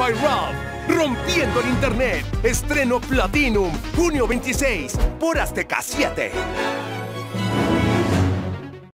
by Rob. Rompiendo el internet. Estreno Platinum, junio 26, por Azteca 7.